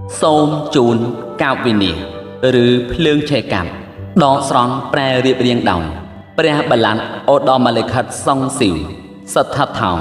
Sôm chùn cao vì nỉ rứ phương chạy cảm đo sóng pre riêng riêng đồng pre bà lặn ô đo mà lệ khật song xỉu sật thập thảo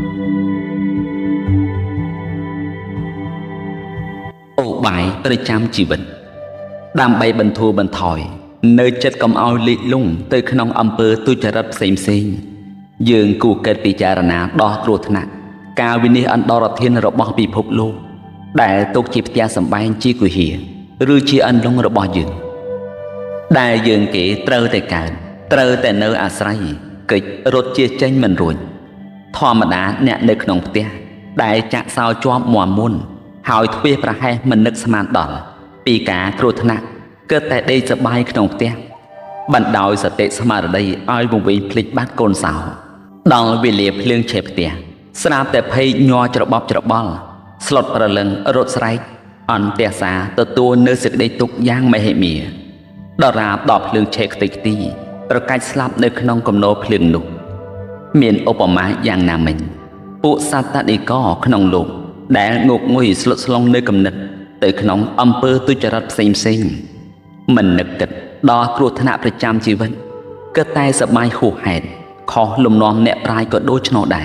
ô bài tới trăm chỉ vật đam bay bần thua bần thỏi nơi chất cầm ao lị lung tới khăn ông âm bơ tôi trả rập xem dương cụ kết bị trả rana đo trột nặng cao vì nỉ ăn đo rập thiên rập bó bị phục lô đại tục chịp gia sầm bay chi của hiền rư chi ân long rập bó dương đại dương kỹ trơ tại cả trơ tại nơi à say kịch rốt chia tranh mình rồi thò mà đá nhẹ nơi khổng tia đại chạ sao cho mùa muôn hỏi thuê pra hai mình nức sman đỏ pi cá trột nặng cơ tại đây sẽ bay khổng tia bận đòi sẽ tệ sman ở đây ai vùng vị phịch bát côn sào đòn vì liệp lương chẹp tia snap tại pay nho chợ bò slot pra lần rốt say on tia xa từ tua nơi sự đây tục giang mày hệ mía đỏ ra đọp lương chẹp tịch ti rồi cách slap nơi khổng cầm nô phượng nụ miền Obama giang nam mình bộ sát ta đi có khổng lục đã ngục nguy slot slong nơi cầm nịch tới khổng âm bơ tôi cho rất xem mình nực kịch đo cột thân áp trăm chi vấn cơ tay sợ mai khổ hẹn khó lùm non nẹp rai có đôi chân đại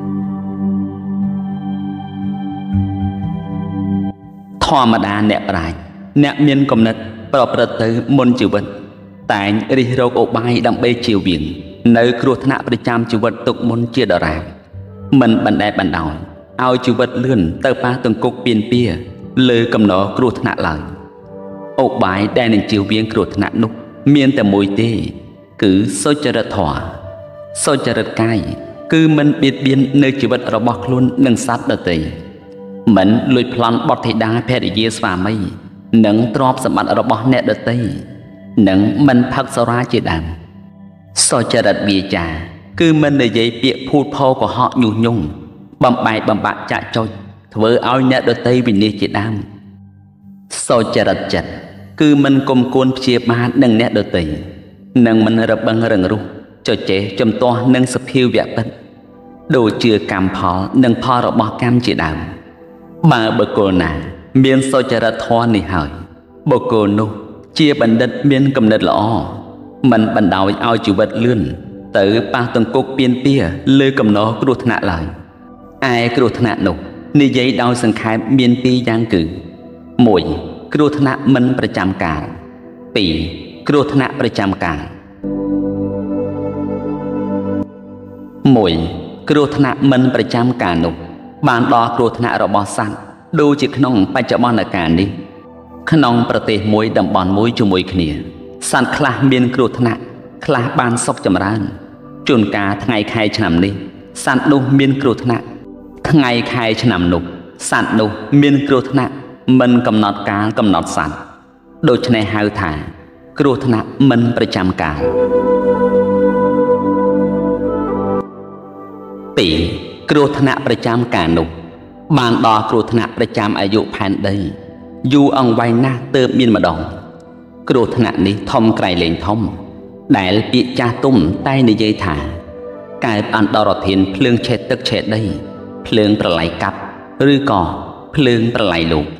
thò mà đa nẹp rai nẹp miên cầm nịch bảo bật tới môn chịu vấn tại đi rô ổ bay đâm bê chiều biển nơi cột thân áp trăm chi vấn tục môn chia đỏ ràng mình bận đẹp bận đòi ao chịu vật lươn tơ ba từng cục biên bia lời cầm nó cột thân áp lại ổ bài đen lên chiều biển cột thân áp nút miênแต่mùi tê cứ soi cho rất thỏa soi cho rất cay cứ mình biết biên nơi chịu vật rồi bọc luôn nâng sát đợt tì mình lùi plan bọt thị đá phê để dê xòa mây nâng trọp sầm mặt rồi bọt nẹt đợt tì nâng mình phật sau ra chỉ đàm soi cho rất bia trà cứ mình để dây bịa phụt phô của họ nhu nhung bầm bạc chạy trôi với ao nẹt đợt tì vì nia chỉ đàm soi cho rất chật cứ mình cùng côn chia ba nâng nẹt đợt tì nâng mình rập băng rừng ru cho chế chấm to nâng sập hiu vẹt bật đồ chưa cam phò nâng phò rồi bỏ cam chỉ đàm bà bờ cô nà miên soi cho ra thoa nỉ hỏi bờ cô nô chia bần đất miên cầm đất lõ mình bần đào ao chịu vật lươn tới ba tầng cốc biên pia lơi cầm nó cứ đột nạ lại ai cứ đột nạ nục ni giấy đau sừng khai miên pi giang cử mũi cứ đột nạ mìnhประจำการปีcứ đột nạประจำการมวยกรุธนะมันประจำการนุบานดอกรุธนะระบอสันดูจิขนมปัจจุบันการนี้ขนมประเทศมวยดำบอลมวยจุมวยขณีสันคลาเมียนกรุธนะคลาบานซอกจำรานจุนกาทั้งไงใครฉนำนี้สันนุเมียนกรุธนะทั้งไงใครฉนำนุสันนุเมียนกรุธนะมันกำหนดการกำหนดสันโดยในหาถากรุธนะมันประจำการปีกรุธนะประจำการนุบานดอกรุธนะประจำอายุพันใดอยู่อังไว้หน้าเติมมินมาดองกรุธนะนี้ทอมไกลเลงทอมได้ปีจ่าตุ้มใต้ในเยถากลายอันดอรทินเพลิงเช็ดตึกเช็ดได้เพลิงประไหลกับหรือก่อเพลิงประไหลลูก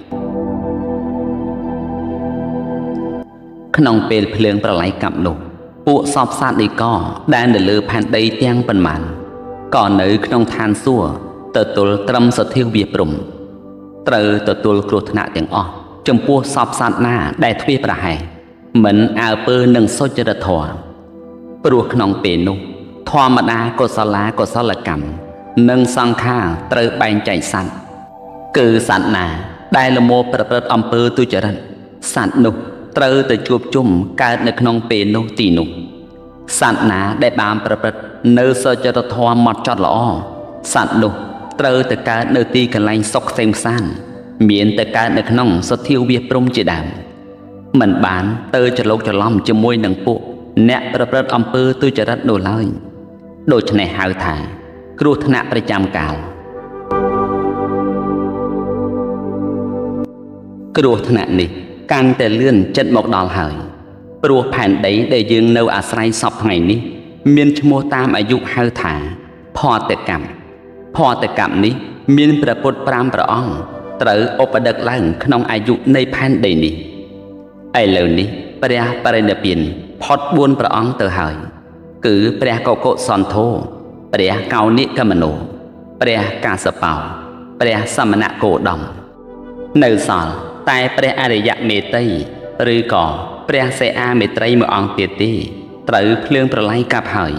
ขนมเป็นเพลิงประไหลกับลูกปุสอบซาดีก่อได้เดือดพันใดเตียงเป็นมันก่อนในขนมทานซัวเติร์ตุลตรมสะเทียวเบียปรุมเติร์ตุลกรุธนะอย่างอ้อจมพัวสอบสัตหน้าได้ทวีประหายเหมือนอาเปอร์หนึ่งโซจระถอปลุกขนมเปนุทอมดากศลากศลกรรมหนึ่งสังฆาเติร์แบงใจสันคือสัตนาได้ละโมประเปิดอำเภอตุจรันสัตนุเติร์ตจูบจุ่มการในขนมเปนุตีนุสัตนาได้บามประเปิดเนื้อโซจระถอหมดจอดละอ้อสัตนุเติร์ตการเนื้อตีกันไลซอกเซมซันเมียนแต่การในขนมสะเทียวเบียปรุมจีดามเหมือนบ้านเตอจะลกจะล้อมจะมวยหนังปุเนะประเปิดอำเภอตุจรัตโดลอยโดยในหาวถ่ายกรุธนะประจำกาลกรุธนะนี้การแต่เลื่อนจัดหมกดอลหายปลัวแผ่นใดได้ยืงเนื้ออาศัยสอบไงนี้เมียนชโมตามอายุหาวถ่ายพอแต่กรรมนี้เมียนประปุตปรามประอ่องត្រូវឧបដឹកឡើងក្នុងអាយុនៃផែនដីនេះឥឡូវនេះព្រះបរិនិព្វានផុត4ព្រះអង្គទៅហើយគឺព្រះកុកុសន្ធោព្រះកោនិកមនោព្រះកាសបោព្រះសមណគោតមនៅសល់តែព្រះអរិយមេត្រីឬក៏ព្រះសេអាមេត្រីមួយអង្គទៀតទេត្រូវភ្លើងប្រឡ័យកាប់ហើយ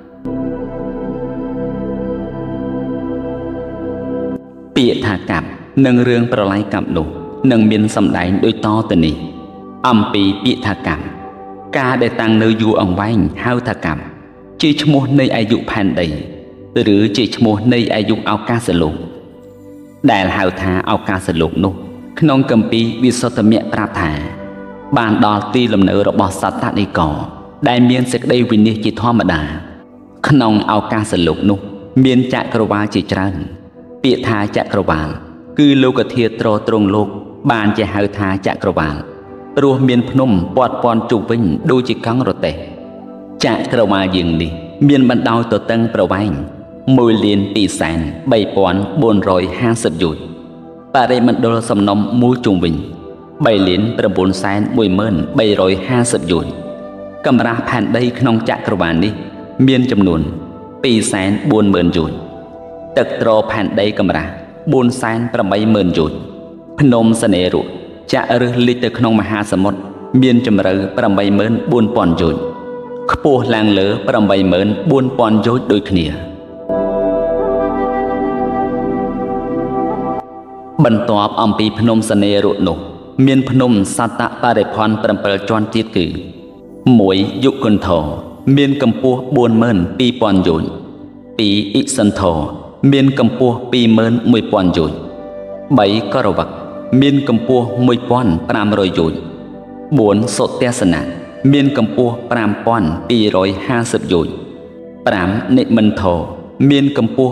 ពាក្យថាកាប់និងរឿងប្រឡ័យកាប់នោះនឹងមានសម្ដែងដូចតទៅនេះអំពីពាក្យថាកាប់ការដែលតាំងនៅយូរអង្វែងហៅថាកាប់ជាឈ្មោះនៃអាយុផែនដីឬជាឈ្មោះនៃអាយុឱកាសលោកដែលហៅថាឱកាសលោកនោះក្នុងគម្ពីរវិសុទ្ធមគ្គប្រាប់ថាបានដល់ទីលំនៅរបស់សត្វនិកដែលមានសេចក្តីវិនិច្ឆ័យជាធម្មតាក្នុងឱកាសលោកនោះមានចក្រវាឡជាច្រើនពាក្យថាចក្រវាឡគឺលោកធាតុត្រត្រង់លោកបានជាហៅថាចក្រវាឡព្រោះមានភ្នំព័ទ្ធព័ន្ធជុំវិញដូចជាកង់រទេះចក្រវាឡយើងនេះមានបណ្ដោយទទឹងប្រវែង1,230,450 យោជន៍បរិមណ្ឌលសំណុំមូលជុំវិញ3,910,350 យោជន៍កម្រាស់ផែនដីក្នុងចក្រវាឡនេះមានចំនួន240,000 យោជន៍ទឹកត្រផែនដីកម្រាស់480,000 យោជន៍ភ្នំសនេរុចាក់ឬលិចទៅក្នុងមហាសមុទ្រមានជម្រៅ84,000 យោជន៍ខ្ពស់ឡើងលើ84,000 យោជន៍ដូចគ្នាបន្ទាប់អំពីភ្នំសនេរុនោះមានភ្នំសត្តបរិផន7ជាន់ទៀតគឺ1យុគន្ធរមានកម្ពស់42,000 យោជន៍2អ៊ិសន្ធរមានកម្ពស់21,000 យោជន៍3ករវឹកមានកម្ពស់1,500 យោជន៍4សុទេសនៈមានកម្ពស់5,250 យោជន៍5និមិន្ធរមានកម្ពស់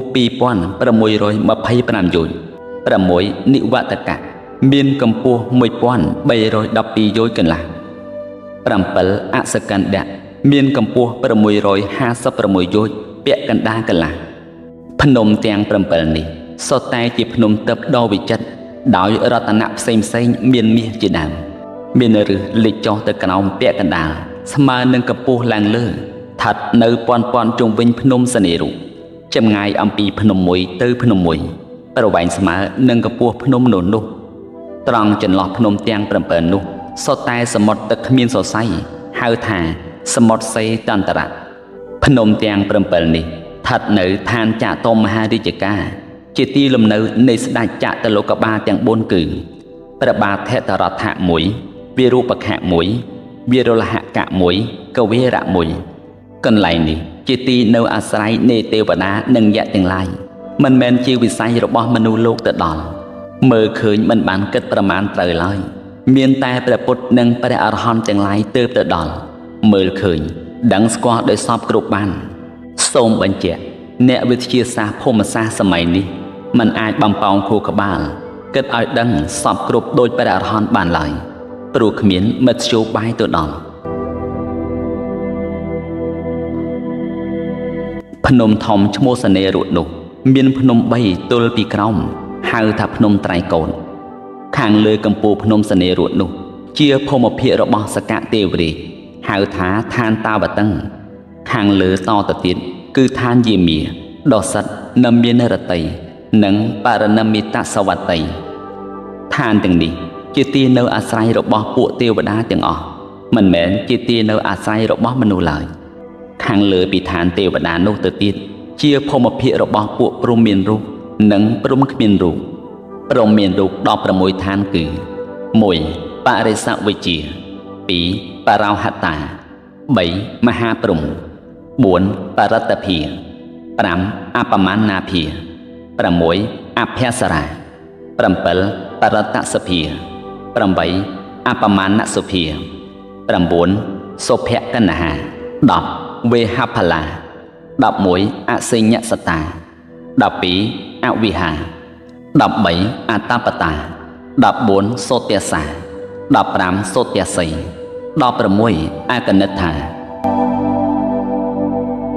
2,625 យោជន៍6និវតកៈមានកម្ពស់1,312 យោជន៍កន្លះ7អសកណ្ឌៈមានកម្ពស់656 យោជន៍ពាក់កណ្ដាលកន្លះភ្នំទាំង7នេះសុទ្ធតែជាភ្នំទិព្វដ៏វិចិត្រដោយរតនៈផ្សេងមានមាសជាដើមមានឫសលិចចុះទៅក្រោមពាក់កណ្ដាលស្មើនឹងកម្ពស់ឡើងលើស្ថិតនៅពាន់ជុំវិញភ្នំសនេរុចម្ងាយអំពីភ្នំមួយទៅភ្នំមួយប្រវែងស្មើនឹងកម្ពស់ភ្នំនោះត្រង់ចន្លោះភ្នំទាំង7នោះសុទ្ធតែសមុទ្រទឹកគ្មានសរសៃហៅថាសមុទ្រសេតន្តរៈភ្នំទាំង7នេះស្ថិតនៅឋានចតុមហារាជការជាទីលំនៅនៃស្ដេចចតុលោកបាលទាំង4គឺព្រះបាទថេតរដ្ឋៈ1វិរូបខៈ1វិរុលហកៈ1កវេរៈ1កន្លែងនេះជាទីនៅអាស្រ័យនៃទេវតានិងយក្សទាំងឡាយមិនមែនជាវិស័យរបស់មនុស្សលោកទៅដល់មើលឃើញមិនបានគិតប្រមាណត្រូវឡើយមានតែព្រះពុទ្ធនិងព្រះអរហន្តទាំងឡាយទើបទៅដល់មើលឃើញដឹងស្គាល់ដោយសពគ្រប់បានសូមបញ្ជាក់អ្នកវិទ្យាសាស្ត្រភូមិសាស្ត្រសម័យនេះមិនអាចបំផោងខួរក្បាលគិតឲ្យដឹងសពគ្រប់ដោយព្រះអរហន្តបានឡើយព្រោះគ្មានមធ្យោបាយទៅដល់ភ្នំធំឈ្មោះសនេរុនោះមានភ្នំ3ទល់ពីក្រោមហៅថាភ្នំត្រៃកូនខាងលើកំពូលភ្នំសនេរុនោះជាភូមិភាគរបស់សកទេវរាជហៅថាឋានតាវតឹងខាងលើតទៅទៀតគឺឋានយាមាដសិតនមានរតីនិងបរណមិតសវតីឋានទាំងនេះជាទីនៅអាស្រ័យរបស់ពួកទេវតាទាំងអស់មិនមែនជាទីនៅអាស្រ័យរបស់មនុស្សឡើយខាងលើពីឋានទេវតានោះទៅទៀតជាភូមិភាគរបស់ពួកព្រហ្មមានរូបនិងព្រហ្មគ្មានរូបព្រហ្មមានរូប16ឋានគឺ1បរិសវិជ្ជា2បរោហតា3មហាព្រហ្ម4បរតភា5អបមាណាភា6អភសរា7បរតសភា8អបមានសុភា9សុភកណ្ហា10វេហផលា11អសេញ្ញសតា12អវិហា13អតបតា14សូទសា15សូទសី16អកនិដ្ឋា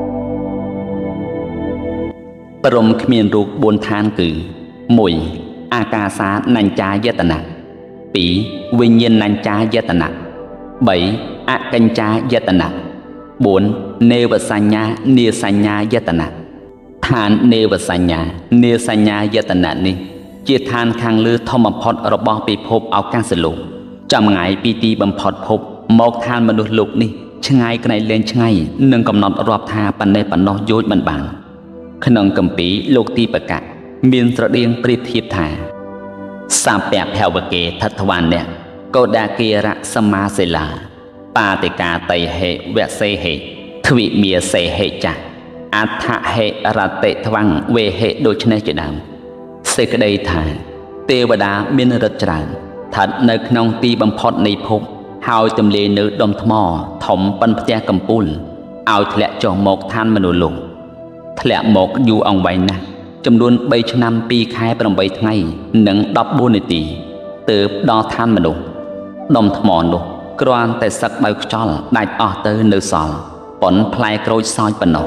ព្រហ្មគ្មានរូប4ឋានគឺ1អអាកាសានញ្ចាយតនៈ 2. វិញ្ញាណញ្ចាយតនៈ 3. អកញ្ចាយតនៈ 4. នេវសញ្ញានាសញ្ញាយតនៈ ឋាននេវសញ្ញានាសញ្ញាយតនៈនេះជាឋានខាងលើធំបំផុតរបស់ពិភពឱកាសលោកចម្ងាយពីទីបំផុតភពមកឋានមនុស្សលោកនេះឆ្ងាយក្រៃលែងឆ្ងាយនឹងកំណត់រាប់ថាប៉ុណ្ណេះប៉ុណ្ណោះយោជន៍មិនបានក្នុងគម្ពីរលោកទីបកៈមានស្រដៀងប្រៀបធៀបថាសព្វភវកេថត្វណ្ណៈកោដាគិរៈសមាសិលាបាតិកាតៃហេវសេហេទ្វិមាសេហេចាអដ្ឋហេរតិថ្វាំងវេហេដូច្នេះជាដើមសេចក្តីថាទេវតាមានឫទ្ធិច្រើនស្ថិតនៅក្នុងទីបំផុតនៃភពហើយទម្លាយនៅដុំថ្មធំប៉ុនផ្ទះកំពូលឲ្យធ្លាក់ចុះមកឋានមនុស្សលោកធ្លាក់មកយូរអង្វែងណាស់ចំនួន3ឆ្នាំ2ខែ8ថ្ងៃនិង14នាទីទើបដល់ឋានមនុស្សដុំថ្មនោះគ្រាន់តែសឹកបៅខ្យល់ដាច់អស់ទៅនៅសល់ប៉ុនផ្លែក្រូចសើចប៉ុណ្ណោះ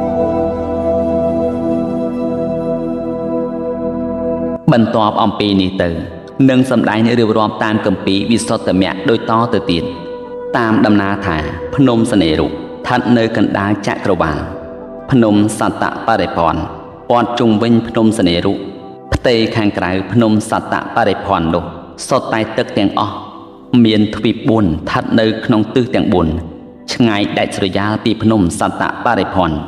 បន្ទាប់អំពីនេះទៅនឹងសម្ដែងរៀបរាប់តាមគម្ពីរវិសុទ្ធមគ្គដូចតទៅទៀតតាមដំណើរថាភ្នំសនេរុស្ថិតនៅកណ្ដាលចក្រវាឡភ្នំសត្តបរិព័ន្ធព័ទ្ធជុំវិញភ្នំសនេរុផ្ទៃខាងក្រៅភ្នំសត្តបរិព័ន្ធនោះសុទ្ធតែទឹកទាំងអស់មានទ្វីប4ស្ថិតនៅក្នុងទិសទាំង4ឆ្ងាយដាច់ស្រយាលពីភ្នំសត្តបរិព័ន្ធ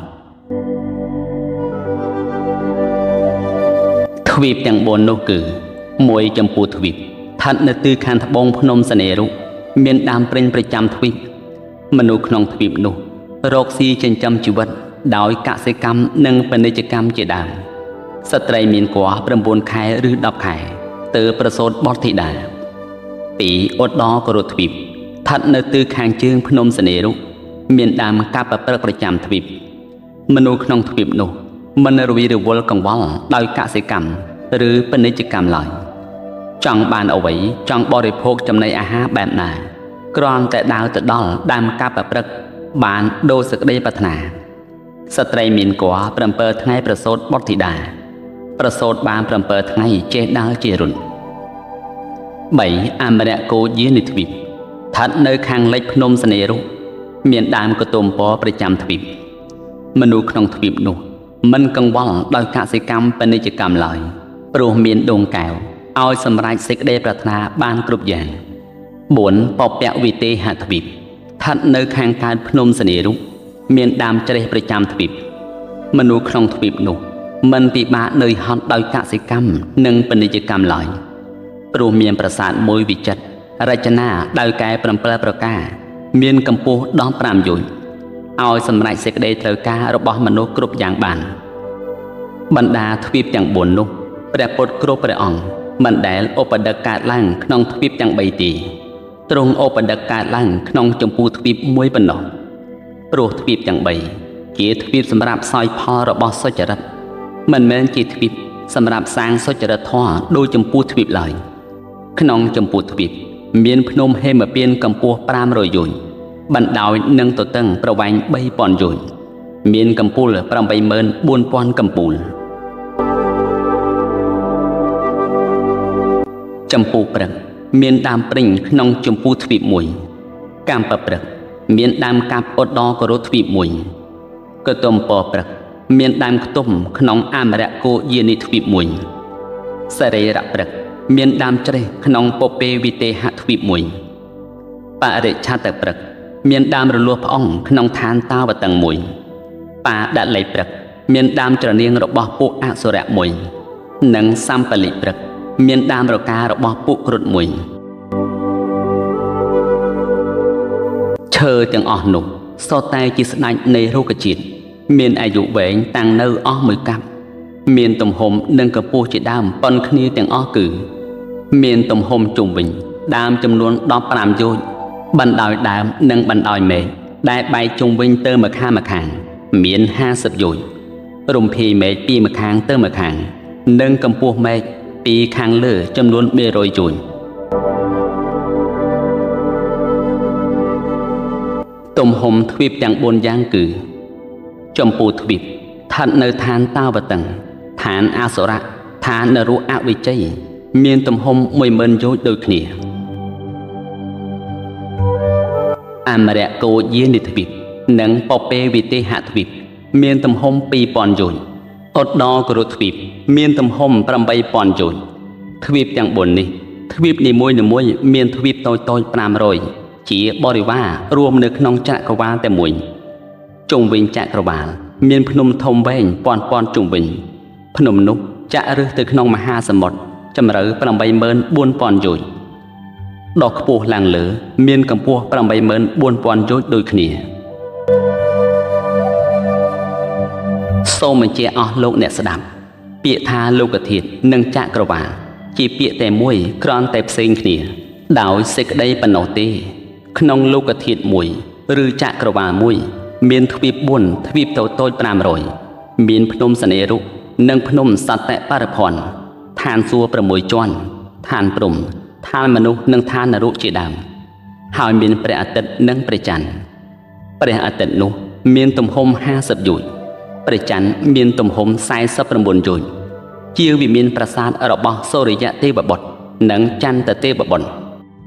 ទ្វីបទាំង4នោះគឺ1ចំពោះទ្វីបស្ថិតនៅទិសខាងត្បូងភ្នំសនេរុមានដើមព្រិញប្រចាំទ្វីបមនុស្សក្នុងទ្វីបនោះរកស៊ីចិញ្ចឹមជីវិតដោយកសិកម្មនិងពាណិជ្ជកម្មជាដើមស្ត្រីមានគភ៌9ខែឬ10ខែទើបប្រសូតបុត្រធីតា2ឧត្តរគរុទ្វីបស្ថិតនៅទិសខាងជើងភ្នំសនេរុមានដើមកាប់ប្រព្រឹត្តប្រចាំទ្វីបមនុស្សក្នុងទ្វីបនោះមិនរវីរវល់កង្វល់ដោយកសិកម្មឬពាណិជ្ជកម្មឡើយចង់បានអ្វីចង់បរិភោគចំណីអាហារបែបណាគ្រាន់តែដើរទៅដល់ដើមកាប់ប្រព្រឹត្តបានដូរសេចក្តីប្រាថ្នាស្ត្រីមានគភ៌7ថ្ងៃប្រសូតបុត្រធីតាប្រសូតបាន7ថ្ងៃចេះដើរជារុន3អមរកោយានិទ្វីបស្ថិតនៅខាងលិចភ្នំសនេរុមានដើមកទុំពណ៌ប្រចាំទ្វីបមនុស្សក្នុងទ្វីបនោះមិនកង្វល់ដោយកសិកម្មពាណិជ្ជកម្មឡើយព្រោះមានដងកែវឲ្យសម្រេចសេចក្តីប្រាថ្នាបានគ្រប់យ៉ាង4បពៈវិទេហទ្វីបស្ថិតនៅខាងកើតភ្នំសនេរុមានដើមច្រេះប្រចាំទ្វីបមនុស្សក្នុងទ្វីបនោះមិនពិបាកនឿយហត់ដោយកសិកម្មនិងពាណិជ្ជកម្មឡើយព្រោះមានប្រាសាទមួយវិចិត្ររចនាដោយកែ7ប្រការមានកម្ពស់ដល់5យោជន៍ឲ្យសម្រេចសេចក្តីត្រូវការរបស់មនុស្សគ្រប់យ៉ាងបានបណ្ដាទ្វីបទាំង4នោះព្រះពុទ្ធគ្រប់ព្រះអង្គមិនដែលឧបដិកកើតឡើងក្នុងទ្វីបទាំង3ទេទ្រង់ឧបដិកកើតឡើងក្នុងចម្ពោះទ្វីបមួយប៉ុណ្ណោះព្រោះទ្វីបទាំង3ជាទ្វីបសម្រាប់សោយផលរបស់សុចរិតមិនមែនជាទ្វីបសម្រាប់សាងសុចរិតធម៌ដោយចម្ពោះទ្វីបឡើយក្នុងចម្ពោះទ្វីបមានភ្នំហេមពានកម្ពស់500យោជន៍បណ្ដោយនិងទទឹងប្រវែង3000យោជន៍មានកំពូល84000កំពូលចម្ពោះព្រឹកមានដើមព្រិញក្នុងចម្ពោះទ្វីបមួយកម្មបព្រឹកមានដើមកាប់ឧត្តរគរុទ្វីបមួយកតុមពព្រឹកមានដើមខ្ទុំក្នុងអមរកោយានិទ្វីបមួយសរីរព្រឹកមានដើមច្រេះក្នុងពពេវិទេហទ្វីបមួយបរិច្ឆតព្រឹកមានដើមរលួសផ្អង់ក្នុងឋានតាវតឹងមួយបាដល័យព្រឹកមានដើមច្រនាងរបស់ពួកអសុរៈមួយនិងសម្បលិព្រឹកមានដើមរការបស់ពួកគ្រុឌមួយឈើទាំងអស់នោះសុទ្ធតែជាស្ដេចនៃរុក្ខជាតិមានអាយុវែងតាំងនៅអស់មួយកាប់មានទំហំនិងកម្ពស់ជាដើមប៉ុនគ្នាទាំងអស់គឺមានទំហំជុំវិញដើមចំនួន15យោជន៍បណ្ដោយដើមនិងបណ្ដោយមែកដែលបែកជុំវិញទៅម្ខាងមាន50យោជន៍រំភាយមែកពីម្ខាងទៅម្ខាងនិងកម្ពស់មែកពីខាងលើចំនួន200យោជន៍ទំហំទ្វីបទាំង4យ៉ាងគឺចម្ពោះទ្វីបស្ថិតនៅឋានតាវតឹងឋានអសុរៈឋាននរុអវិជ័យមានទំហំ 10000 យោជន៍ដូចគ្នាអមរៈកោយានិទ្វីបនិងពពេវិទេហទ្វីបមានទំហំ 2000 យោជន៍ឧត្តរគរុទ្វីបមានទំហំ 8000 យោជន៍ទ្វីបទាំង4នេះទ្វីបនីមួយៗមានទ្វីបតូចៗ500ជាបរិវាររួមនៅក្នុងចក្រវាឡតែមួយជុំវិញចក្រវាឡមានភ្នំធំវែងពាន់ៗជុំវិញភ្នំនោះចាក់រឹសទៅក្នុងមហាសមុទ្រជម្រៅ 84000 យោជន៍ដកខ្ពស់ឡើងលើមានកម្ពស់ 84000 យោជន៍ដូចគ្នាសូមបញ្ជាក់អស់លោកអ្នកស្ដាប់ពាក្យថាលោកធាតុនិងចក្រវាឡជាពាក្យតែមួយគ្រាន់តែផ្សេងគ្នាដោយសេចក្តីប៉ុណ្ណោះទេក្នុងលោកធាតុមួយឬចក្រវាឡមួយមានទ្វីប4ទ្វីបតូចៗ500មានភ្នំសនេរុនិងភ្នំសតបរិភ័ណ្ឌឋានសួគ៌6ជាន់ឋានព្រំឋានមនុស្សនិងឋាននរកជាដើមហើយមានព្រះអាទិត្យនិងព្រះច័ន្ទព្រះអាទិត្យនោះមានទំហំ50 យោជន៍ព្រះច័ន្ទមានទំហំ49 យោជន៍ជាវិមានប្រាសាទរបស់សូរិយទេវបុត្រនិងចន្ទទេវបុត្រ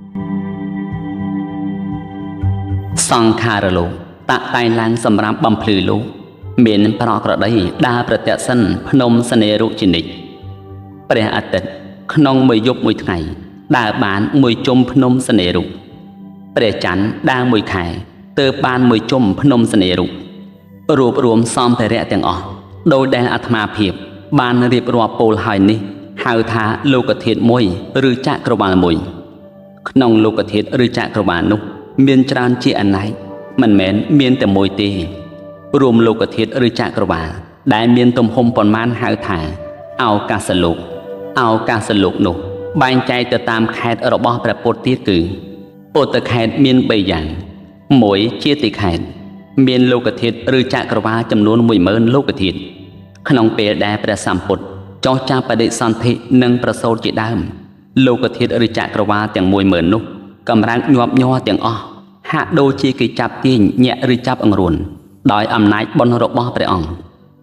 សង្ខារលោកតាក់តែងឡើងសម្រាប់បំភ្លឺលោកមានប្រក្រតីដើរប្រទក្សិណភ្នំសនេរុជានិច្ចព្រះអាទិត្យក្នុងមួយយប់មួយថ្ងៃដើរបានមួយជុំភ្នំសនេរុព្រះច័ន្ទដើរមួយខែទើបបានមួយជុំភ្នំសនេរុរួបរวมសម្ភារៈទាំងអស់ដោយដែលអាត្មាភាពបានរៀបរាប់ពោលហើយនេះហៅថាលោកធាតុមួយឬចក្រវាឡមួយក្នុងលោកធាតុឬចក្រវាឡនោះមានច្រើនជាអនេកមិនមែនមានតែមួយទេរួមលោកធាតុឬចក្រវាឡដែលមានទំហំប៉ុន្មានហៅថាឱកាសលោកឱកាសលោកនោះបែងចែកទៅតាមខេត្តរបស់ព្រះពុទ្ធទៀតគឺពុទ្ធខេត្តមាន3យ៉ាង1ជាទីខេត្តមានលោកធាតុឬចក្រវាឡចំនួន 10000 លោកធាតុក្នុងពេលដែលព្រះសម្ពុទ្ធចោះចាប់បដិសន្ធិនិងប្រសូតជាដើមលោកធាតុឬចក្រវាឡទាំង 10000 នោះកម្រាំងញាប់ញ័រទាំងអស់ហាក់ដូចជាគេចាប់ទាញញាក់ឬចាប់អង្រួនដោយអំណាចបុណ្យរបស់ព្រះអង្គ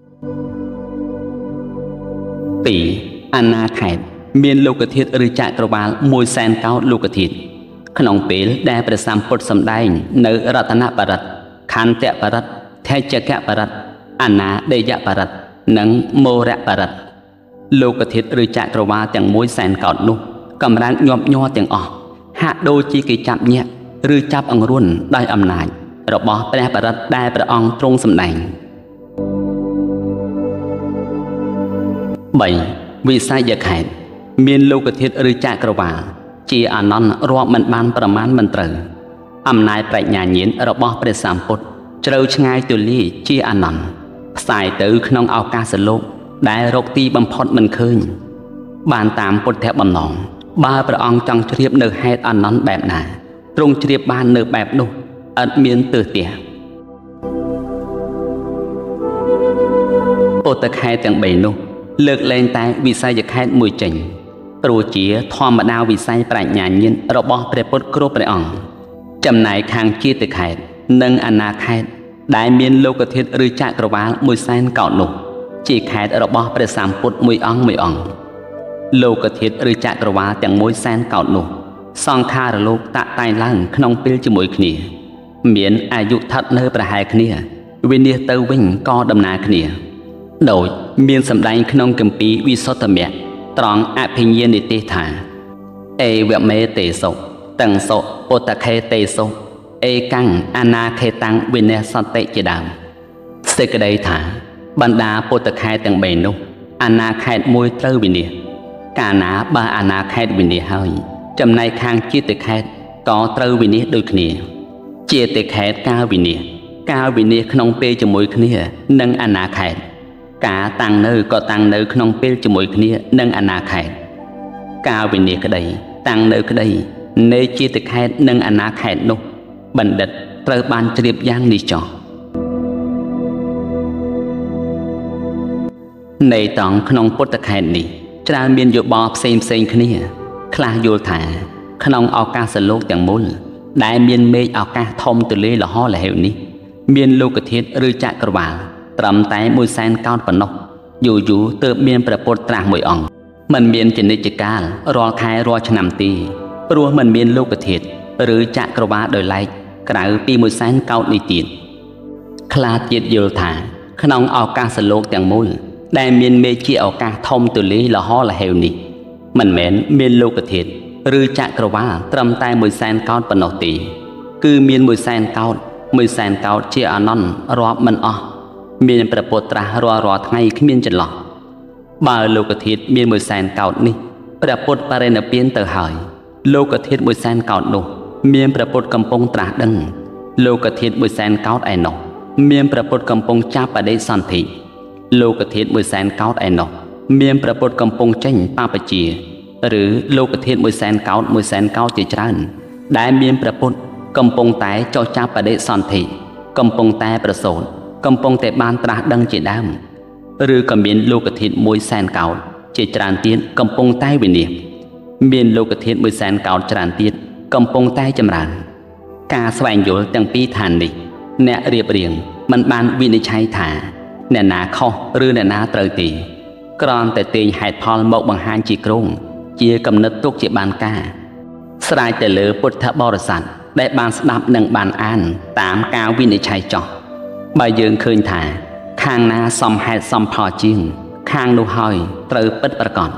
2អនាខេត្តមានលោកធាតុឬចក្រវាឡ 100,000 កោដលោកធាតុក្នុងពេលដែលព្រះសម្ពុទ្ធសម្ដែងនៅរតនបរិត្តខន្តបរិត្តថេជកបរិត្តអនាដេយបរិត្តនិងមោរបរិត្តលោកធាតុឬចក្រវាឡទាំង 100,000 កោដនោះកម្រាំងញាប់ញ័រទាំងអស់ហាក់ដូចជាគេចាប់ញាក់ឬចាប់អង្រួនដោយអំណាចរបស់ព្រះបរិត្តដែលព្រះអង្គទ្រង់សម្ដែង3វិស័យខេត្តមានលោកធាតុឬចក្រវាឡជាអនន្តរាប់មិនបានប្រមាណមិនត្រូវអំណាចប្រាជ្ញាញាណរបស់ព្រះសម្ពុទ្ធជ្រៅឆ្ងាយទូលាយជាអនន្តផ្សាយទៅក្នុងឱកាសលោកដែលរកទីបំផុតមិនឃើញបានតាមពុទ្ធបំណងបើព្រះអង្គចង់ជ្រាបនៅហេតុអនន្តបែបណាទ្រង់ជ្រាបបាននៅបែបនោះឥតមានទើសទះពុទ្ធខេត្តទាំង3នោះលើកលែងតែវិស័យខេត្តមួយចេញព្រោះជាធម្មតាវិស័យប្រាជ្ញាញាណរបស់ព្រះពុទ្ធគ្រប់ព្រះអង្គចំណែកខាងជាតិខេត្តនិងអនាខេត្តដែលមានលោកធាតុឬចក្រវាឡ 100,000 កោដនោះជាខេត្តរបស់ព្រះសម្ពុទ្ធមួយអង្គលោកធាតុឬចក្រវាឡទាំង 100,000 កោដនោះសង្ខារលោកតាក់តែងឡើងក្នុងពេលជាមួយគ្នាមានអាយុឋិតនៅប្រហែលគ្នាវិនិច្ឆ័យទៅវិញក៏ដំណើរគ្នាដោយមានសម្ដែងក្នុងគម្ពីរវិសុទ្ធមគ្គត្រង់អភិញ្ញានិទេសថាអេវមេទេសុតੰសុពុទ្ធខេទេសុអេកាំងអនាខេតាំងវិនស្សតិជាដើមសេចក្តីថាបណ្ដាពុទ្ធខេត្តទាំង3នោះអនាខេត្តមួយត្រូវវិនិច្ឆ័យកាលណាបើអនាខេត្តវិនិច្ឆ័យហើយចំណែកខាងជាតិខេត្តក៏ត្រូវវិនិច្ឆ័យដូចគ្នាជាតិខេត្តការវិនិច្ឆ័យក្នុងពេលជាមួយគ្នានឹងអនាខេត្តការតាំងនៅក៏តាំងនៅក្នុងពេលជាមួយគ្នានឹងអនាខេត្តការវិនិច្ឆ័យក្តីតាំងនៅក្តីនៃជាតិខេត្តនិងអនាខេត្តនោះបណ្ឌិតត្រូវបានជ្រាបយ៉ាងនេះចុះនៃតង់ក្នុងពុទ្ធខេត្តនេះច្រើនមានយោបល់ផ្សេងគ្នាខ្លះយល់ថាក្នុងឱកាសលោកទាំងមូលដែលមានមេឃឱកាសធំទូលាយលហោលហេវនេះមានលោកធាតុឬចក្រវាឡត្រឹមតែ 100,000 កោដប៉ុណ្ណោះយូរទើបមានព្រះពុទ្ធត្រាស់មួយអង្គมันเมียนจินิจการรอคายรอชนำตีปรัวมันเมียนลูกเทศหรือจักรวาโดยไล่กล่าวปีมือแสนเก้านิติคลาดเย็ดโยธาขนองเอาการสโลกอย่างมูลได้เมียนเมจีเอาการทอมตุลีละห่อละเฮลนี่มันแม้นเมียนลูกเทศหรือจักรวาตรำตายมือแสนเก้าปนตีคือเมียนมือแสนเก้าเจียอนอนรอบมันอเมียนประปตรารอไงขึ้นเมียนจันหลอกบ่าลูกเทศเมียนมือแสนเก้านี่ประปตปารณเปียนเตอหายลูกเทศมือแสนเก้าโนเมียนประปตกำปงตราดังลูกเทศมือแสนเก้าไอโนเมียนประปตกำปงจ้าประเดสันติลูกเทศมือแสนเก้าไอโนเมียนประปตกำปงเจ้งป้าปจีหรือลูกเทศมือแสนเก้าเจจรันได้เมียนประปตกำปงแต่เจ้าจ้าประเดสันติกำปงแต่ประโสดกำปงแต่บานตราดังเจดามหรือกำเมียนลูกเทศมือแสนเก้าเจจรันเตียนกำปงแต่วินิเมียนลูกเทศมือแสนเก้าจรันเตียนกำปงแต่จำรันกาสวงโยจังปีฐานดิเนเรียบเรียงมันบานวินิชัยถาเนนาข้อหรือเนนาเตยตีกรอนแต่เตียงหายพอลบอกบางฮานจีกรุงเจียกำนึกตุกเจีบานกาสลายแต่เหลือพุทธบริษัทได้บานสนับหนึ่งบานอ่านตามกาววินิชัยจ่อใบยืนคืนถาข้างหน้าซอมหายซอมพอจีนข้างดูหอยเตยปิดประกอบ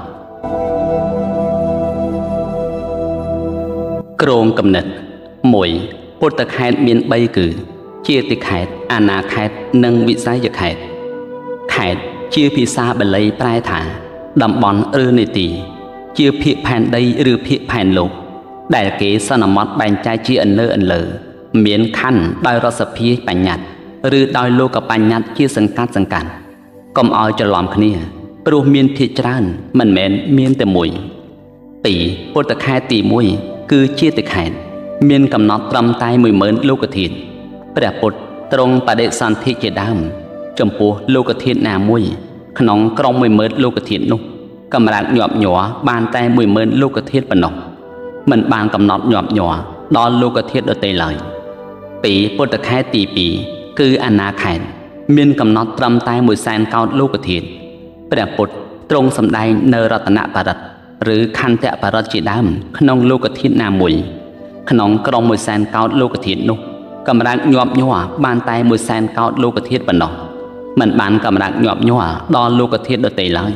โกรงกำเนิดมวยพุทธแคดเมียนใบกือเจียติแคดอาณาแคดนังวิสัยแคดแคดเจียพิซาบเลยปลายถาดำบอลหรือในตีเจียพิแผ่นใดหรือพิแผ่นโลกได้เกสนมัดแบ่งใจเจียอันเลอเมียนขั้นได้รสพีปัญญัติหรือได้โลกปัญญัติเจียสังกัดก็เอาจะหลอมขณีปรูเมียนพิจารณมันแมนเมียนแต่มวยตีพุทธแคดตีมวยคือเจียติแคดเมียนกำนอตรำตายมือเหมือนลูกกระถินประปุตตรงประเดสันทิเจดามจมพูลูกกระถินนามวยขนองกรองมือเหมือนลูกกระถินนุกำลังหยอบหยัวบานแต่มือเหมือนลูกกระถินปนกมันบานกำนอหยอบหยัวดอนลูกกระถินโดยเตยเลยปีปุตตะแค่ตีปีคืออนาแขนเมียนกำนอตรำตายมือแสนเก้าลูกกระถินประปุตตรงสำได้เนรัตนปรัตหรือคันเตะปรัตเจดามขนองลูกกระถินนามวยขนมกรองมือแสนเก้าลูกกระถินนุกำลังหยอบหยัวบานตายมือแสนเก้าลูกกระถินปนกมันบานกำลังหยอบหยัวดอนลูกกระถินโดยเตยเลย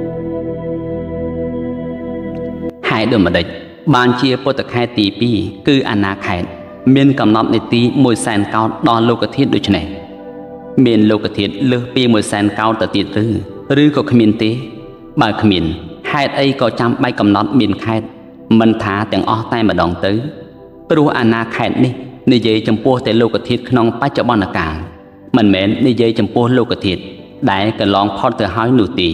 หายโดยมาเด็กบานเชียโปรตะแคตีปีคืออนาแขนเมียนกำนอบในตีมือแสนเก้าดอนลูกกระถินโดยเฉลี่ยเมียนลูกกระถินเลือกปีมือแสนเก้าแต่ตีหรือก็ขมินตีบายขมินหายไอก็จำใบกำนอบเมียนแคดมันท้าแต่งอ้อใต้มาดองตื้อปรูอนาแขนนี่ในเยจำพวกแต่ลูกกระถินขนองปัจจุบันอากาศมันเหม็นในเยจำพวกลูกกระถินได้ก็ลองพอดเตอห้อยหนูตี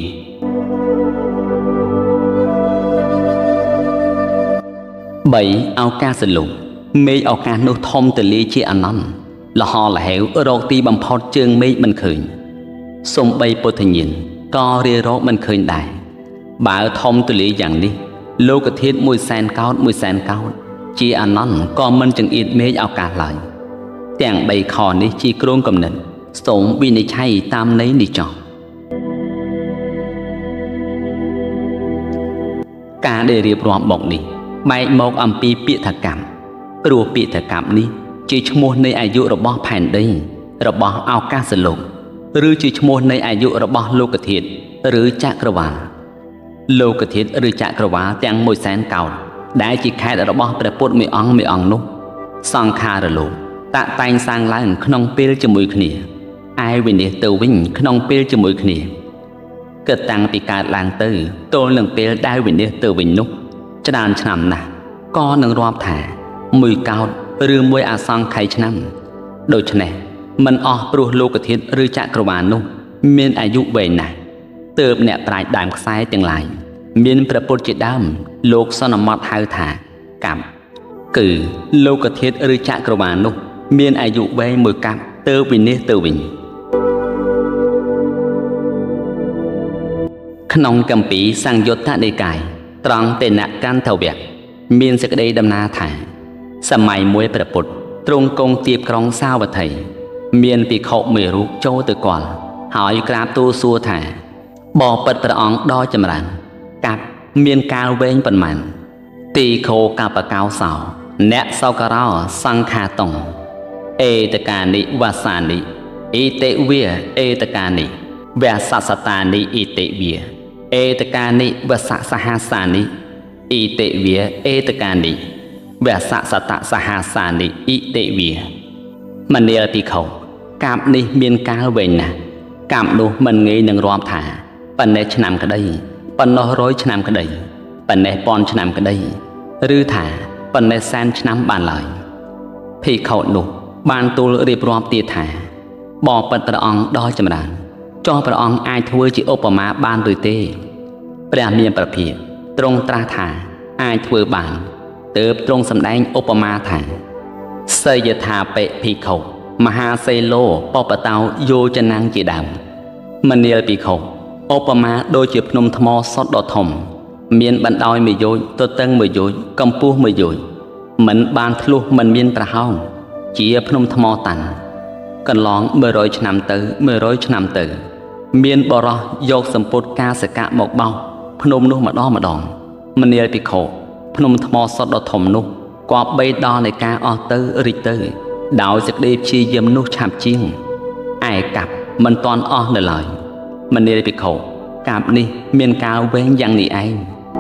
ใบเอากาสลุกเมย์เอาการนุทอมแต่ลีเชียอันนั้นละหอละเหวโรตีบำพอดเจิงเมย์มันเคยสมใบโปทยินก็เรียรมันเคยได้บ่าวทอมแต่ลีอย่างนี้ลูกกระถินมือแสนเก้าจีอันนั้นก็มันจึงอิดเมย์เอาการไหลแต่งใบคอนี้จีโกรงกำเนิดสมวินิชัยตามในนิจการได้เรียบร้อยบอกนี้ใบหมกอัมปีปิถกรรมปลัวปิถกรรมนี้จีชโมในอายุระบอบแผ่นดินระบอบเอากาสลงหรือจีชโมในอายุระบอบโลกเทียนหรือจักรวาลโลกเทียนหรือจักรวาลแต่งมวยแสนเก่าได้จีแค่ระบอบประปุตไม่อ่องนุสังคาระโลตะไตสร้างล้างขนมเปรี้ยวจมูกขณีไอวินเดตวิ่งขนมเปรี้ยวจมูกขณีเกิดตังปีการล้างตื้อโตหนึ่งเปรี้ยวได้วินเดตวิ่งนุจะดานฉ่ำนะก็หนึ่งรอบถ่ามือเกาหรือมวยอาซังไข่ฉ่ำโดยเฉพาะมันออกปลุกโลกทิศหรือจักรวาลนุเมียนอายุเวนะเติบเนี่ยปลายด่างซ้ายจังไรเมียนประปุจิตดำโลกสนมัดหายถ่ากับคือโลกเทศหรือจักรวาลนุเมียนอายุไว้มือกับเตอวินเนเตอวินขนมกัมปีสังยศท่าในกายตรังเตนะกันเท่าเบียกเมียนสกเดดำนาถ่าสมัยมวยประปุตตรงกงเตียบกรองเศร้าบัดไทยเมียนปีเขาเมรุโจตะก่อนหอยกราบตูซัวถ่าบ่อเปิดประองดอจำรันកាប់មានកាលវែងប៉ុន្មានទីខោកាបកោសោអ្នកសោការោសង្ខាតុងអេតកានិវាសានិអ៊ីតេវាអេតកានិវសសតានិអ៊ីតេវាអេតកានិវសសហសានិអ៊ីតេវាអេតកានិវសសតសហសានិអ៊ីតេវាមនាលទីខោកាប់នេះមានកាលវែងណាស់កាប់នោះមិនងាយនឹងរាប់ថាប៉ុណ្ណេះឆ្នាំក្តីប៉ុណ្ណោះ100ឆ្នាំក្តីប៉ុណ្ណេះពាន់ឆ្នាំក្តីឬថាប៉ុណ្ណេះសែនឆ្នាំបានឡើយភិក្ខុនោះបានទូលរៀបរាប់ទៀតថាបបិទ្ធព្រះអង្គដ៏ចម្រើនចុះព្រះអង្គអាចធ្វើជាឧបមាបានឬទេព្រះមានព្រះភិក្ខទ្រង់ត្រាស់ថាអាចធ្វើបានទើបទ្រង់សម្ដែងឧបមាថាសយថាបិភិក្ខុមហាសេឡូបបតោយោចនាំងជាដើមមនាលភិក្ខុឧបមាដូចជាភ្នំថ្មសុទ្ធដ៏ធំមានបណ្ដោយ1យោជទទឹង1យោជកម្ពស់1យោជមិនបានធ្លុះមិនមានប្រហោងជាភ្នំថ្មតាន់កន្លង100ឆ្នាំទៅ100ឆ្នាំទៅមានបរោះយកសម្ពុតកាសកៈមកបោសភ្នំនោះម្ដងមនាលភិក្ខុភ្នំថ្មសុទ្ធដ៏ធំនោះគប្បីដល់នៃការអស់ទៅរីកទៅដោយសេចក្តីព្យាយាមនោះឆាប់ជាងឯកាប់មិនទាន់អស់នៅឡើយមនាលភិក្ខុកាប់នេះមានកាលវែងយ៉ាងនេះឯង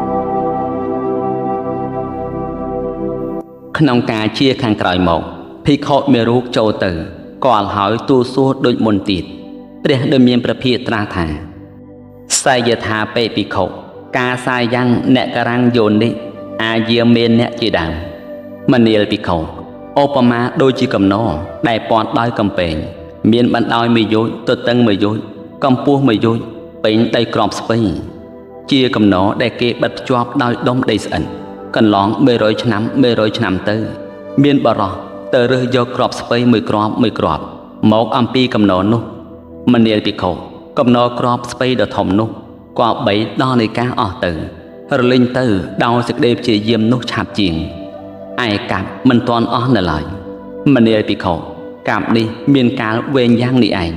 ក្នុងការជាខាងក្រោយមកភិក្ខុមេរូបចូលទៅគាល់ហើយទូលសួរដូចមុនទៀតព្រះដែលមានព្រះភិក្ខត្រាស់ថាសយថាបេភិក្ខុការសាយ៉ាងអ្នកករាំងយោនិអាយាមានអ្នកជាដើមមនាលភិក្ខុឧបមាដូចជាកំណរដែលព័ទ្ធដោយកំពែងមានបណ្ដោយ1យោជទទឹង1យោជកម្ពស់1យោជពេញដីក្របស្ពៃជាកំណរដែលគេបិទភ្ជាប់ដោយដុំដីស្អិតកន្លង100ឆ្នាំ100ឆ្នាំទៅមានបរោះទៅរើសយកក្របស្ពៃមួយគ្រាប់មកអំពីកំណរនោះមនាលភិក្ខុកំណរក្របស្ពៃដ៏ធំនោះគប្បីដល់នៃការអស់ទៅរលីងទៅដោយសេចក្តីព្យាយាមនោះឆាប់ជាងឯកាប់មិនទាន់អស់នៅឡើយមនាលភិក្ខុកាប់នេះមានកាលវែងយ៉ាងនេះឯង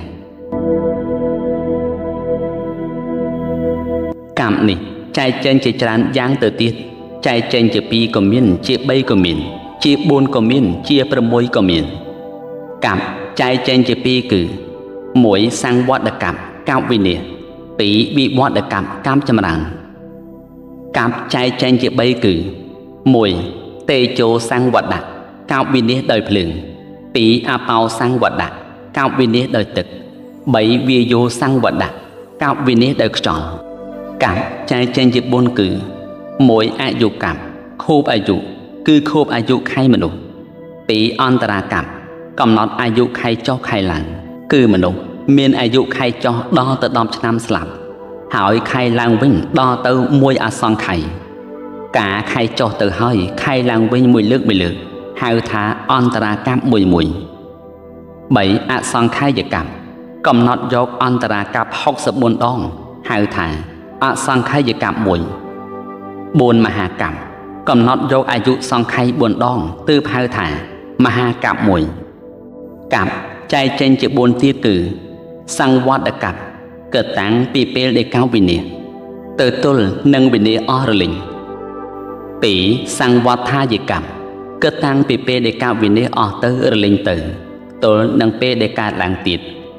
កាប់នេះចែកចេញជាច្រើនយ៉ាងទៅទៀតចែកចេញជា2ក៏មានជា3ក៏មានជា4ក៏មានជា6ក៏មានកាប់ចែកចេញជា2គឺ1សង្វត្តកម្មកាប់វិនិច្ឆ័យ2វិវត្តកម្មកម្មចម្រើនកាប់ចែកចេញជា3គឺ1តេជោសង្វត្តៈកាប់វិនិច្ឆ័យដោយភ្លើង2អបោសង្វត្តៈកាប់វិនិច្ឆ័យដោយទឹក3វាយោសង្វត្តៈកាប់វិនិច្ឆ័យដោយខ្យល់កាប់ចែកចេញជា4គឺ1អាយុកម្មខូបអាយុគឺខូបអាយុខែមនុស្ស2អន្តរាកម្មកំណត់អាយុខែចុះខែឡើងគឺមនុស្សមានអាយុខែចុះដល់ទៅ10ឆ្នាំស្លាប់ហើយខែឡើងវិញដល់ទៅ1អសង្ខ័យការខែចុះទៅហើយខែឡើងវិញ1លើកហៅថាអន្តរាកម្មមួយ3អសង្ខ័យកម្មកំណត់យកអន្តរាកម្ម64ដងហៅថាអសង្ខ័យកម្ម4មហាកម្មកំណត់យកអាយុសង្ខ័យ4ដងទើបហៅថាមហាកម្ម1កម្មចែកចេញជា4ទៀតគឺសង្វត្តកម្មកើតតាំងពីពេលដែលកោវិនិច្ឆ័យទៅទល់នឹងវិនិច្ឆ័យអស់រលីង2សង្វត្ថាយកម្មកើតតាំងពីពេលដែលកោវិនិច្ឆ័យអស់ទៅរលីងទៅទល់នឹងពេលដែលកើតឡើងទៀត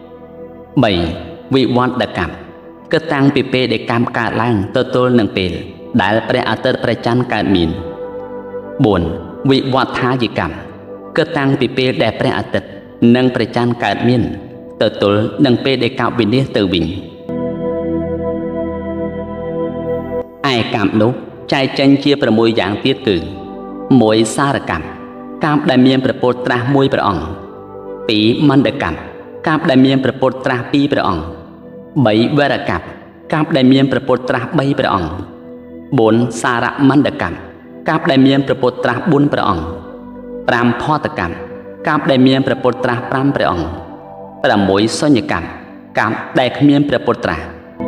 3វិវត្តកម្មកើតតាំងពីពេលដែលកម្មកើតឡើងទៅទល់នឹងពេលដែលព្រះអាទិត្យព្រះច័ន្ទកើតមាន4វិវត្ថាយកម្មកើតតាំងពីពេលដែលព្រះអាទិត្យនិងព្រះច័ន្ទកើតមានទៅទល់នឹងពេលដែលកោវិនិច្ឆ័យទៅវិញឯកម្មនោះចែកចេញជា6យ៉ាងទៀតគឺ1សារកម្មកម្មដែលមានព្រះពុទ្ធត្រាស់1ព្រះអង្គ2មន្តកម្មកម្មដែលមានព្រះពុទ្ធត្រាស់2ព្រះអង្គ3វរកម្មកម្មដែលមានព្រះពុទ្ធត្រាស់3ព្រះអង្គ4សារមន្តកម្មកម្មដែលមានព្រះពុទ្ធត្រាស់4ព្រះអង្គ5ផតកម្មកម្មដែលមានព្រះពុទ្ធត្រាស់5ព្រះអង្គ6សញ្ញកម្មកម្មដែលគ្មានព្រះពុទ្ធត្រាស់